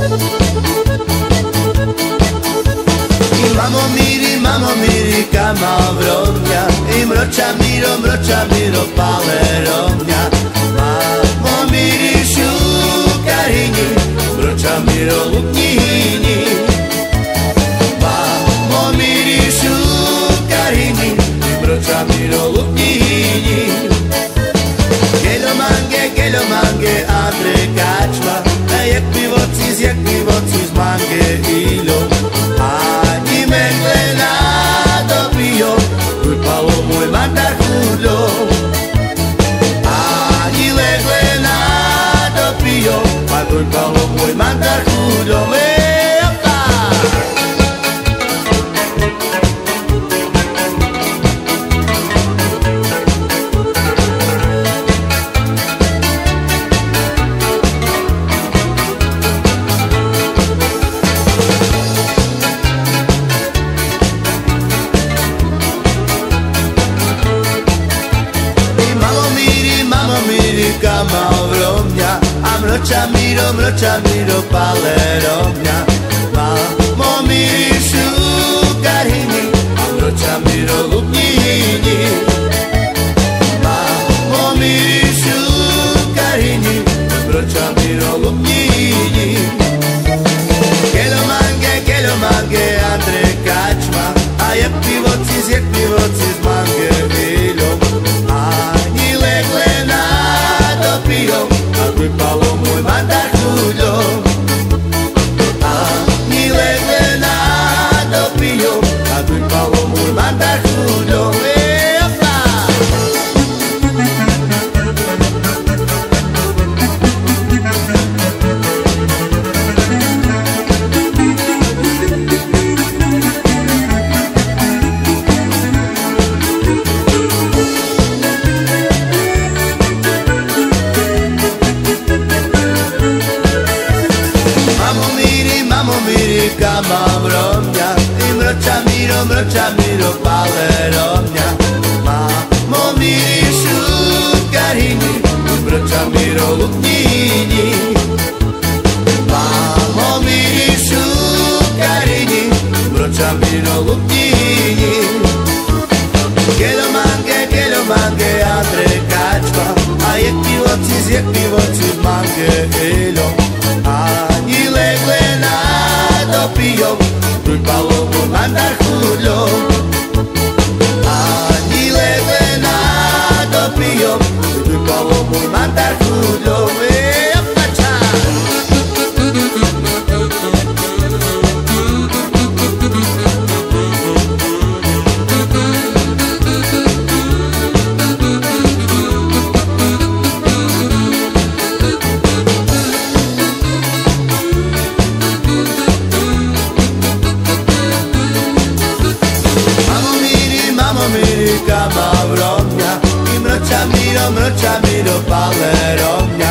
Imamo miri kama vrovnja I mroča miro pale rovnja. Mamo miri šukarinji, mroča miro luknjini. Mamo miri šukarinji, mroča miro luknjini. Gelo mange, Andre kačma, jak pivoci z mange ilo. Ani me gleda dobio, palo moj mandar hudo. Ani le gleda dobio, palo moj mandar hudo. Kama vrovnja, a mroča miro pale rovnja. Mamo miri šukarinji, a mroča miro luknjini. Mamo miri šukarinji, mroča miro luknjini. Gelo mange, Andre kačma, a jak pivoci z mange ilo. Ani legle pio, ako palo moj mandar hudo. Ani legle dopio, ako palo moj mandar hudo. Kama vrovnja, I mroča miro pale rovnja. Mamo miri šukarinji, mroča miro luknjini. Mamo miri šukarinji, mroča miro luknjini. Gelo mange, Andre kačma, a jak pivoci z mange ilo. Ani legle dopio, palo moj mandar hudo. Ani legle dopio, palo moj mandar hudo. Kama vrovnja, I mroča miro pale rovnja.